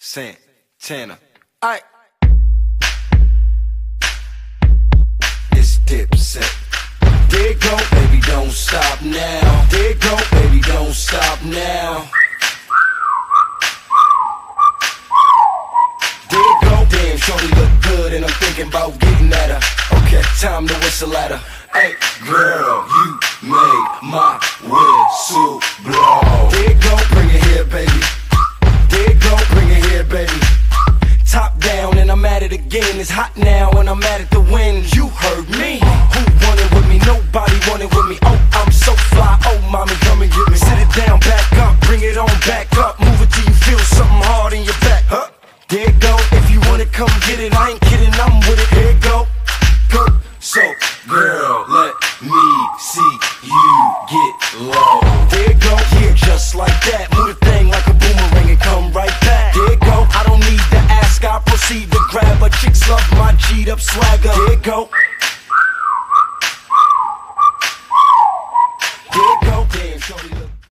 Santana. Aight. It's Dipset. There you go, baby, don't stop now. There you go, baby, don't stop now. There you go, damn, shorty look good and I'm thinking about getting at her. Okay, time to whistle at her. Hey, girl, you made my whistle blow. There you go, bring it here, baby. There you go, bring it here, baby. Top down and I'm at it again. It's hot now and I'm at it to win. You heard me. Who wanted with me? Nobody wanted with me. Oh, I'm so fly. Oh, mommy, come and get me. Sit it down, back up, bring it on back up. Move it till you feel something hard in your back. Huh? There you go. If you wanna come get it, I ain't kidding. I'm with it. Here you go. Go. So, girl, let me see you get low. There you go. Yeah, just like that. Move the thing like a boomerang and come right back. There you go. I don't need to ask. I proceed to grab her. Chicks love my G'd up swagger. There you go. There you go. Damn, shorty.